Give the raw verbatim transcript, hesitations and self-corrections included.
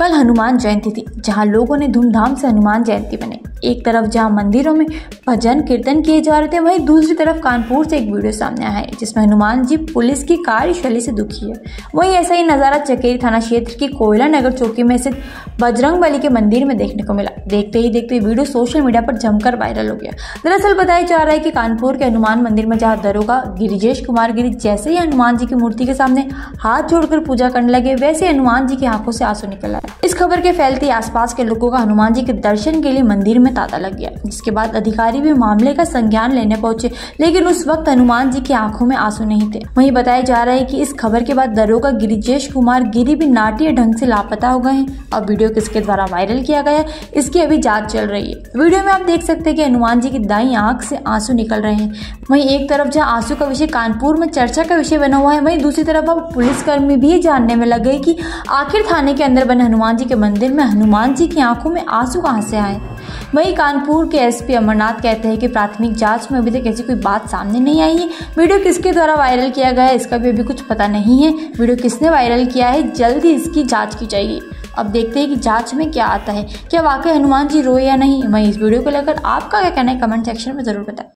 कल हनुमान जयंती थी, जहां लोगों ने धूमधाम से हनुमान जयंती मनाई। एक तरफ जहां मंदिरों में भजन कीर्तन किए जा रहे थे, वहीं दूसरी तरफ कानपुर से एक वीडियो सामने आया है जिसमें हनुमान जी पुलिस की कार्यशैली से दुखी है। वहीं ऐसा ही नजारा चकेरी थाना क्षेत्र की कोयला नगर चौकी में स्थित बजरंगबली के मंदिर में देखने को मिला। देखते ही देखते वीडियो सोशल मीडिया पर जमकर वायरल हो गया। दरअसल बताया जा रहा है कि कानपुर के हनुमान मंदिर में जहां दरोगा गिरिजेश कुमार गिरी जैसे ही हनुमान जी की मूर्ति के सामने हाथ जोड़कर पूजा करने लगे, वैसे हनुमान जी की आंखों से आंसू निकल आए। इस खबर के फैलते ही आसपास के लोगों का हनुमान जी के दर्शन के लिए मंदिर में तांता लग गया, जिसके बाद अधिकारी भी मामले का संज्ञान लेने पहुंचे, लेकिन उस वक्त हनुमान जी की आंखों में आंसू नहीं थे। वहीं बताया जा रहा है कि इस खबर के बाद दरोगा गिरिजेश कुमार गिरी भी नाट्य ढंग से लापता हो गए हैं। अब वीडियो किसके द्वारा वायरल किया गया, इसकी अभी जांच चल रही है। वीडियो में आप देख सकते हैं कि हनुमान जी की दाईं आंख से आंसू निकल रहे हैं। वहीं एक तरफ जहां आंसू का विषय कानपुर में चर्चा का विषय बना हुआ है, वहीं दूसरी तरफ अब पुलिसकर्मी भी जानने में लग गए कि आखिर थाने के अंदर बने हनुमान जी के मंदिर में हनुमान जी की आंखों में आंसू कहां से आए। वहीं कानपुर के एसपी अमरनाथ कहते हैं कि प्राथमिक जांच में अभी तक ऐसी कोई बात सामने नहीं आई है। वीडियो किसके द्वारा वायरल किया गया है, इसका भी अभी कुछ पता नहीं है। वीडियो किसने वायरल किया है, जल्द ही इसकी जांच की जाएगी। अब देखते हैं कि जांच में क्या आता है, क्या वाकई हनुमान जी रोए या नहीं। वहीं इस वीडियो को लेकर आपका क्या कहना है, कमेंट सेक्शन में जरूर बताएं।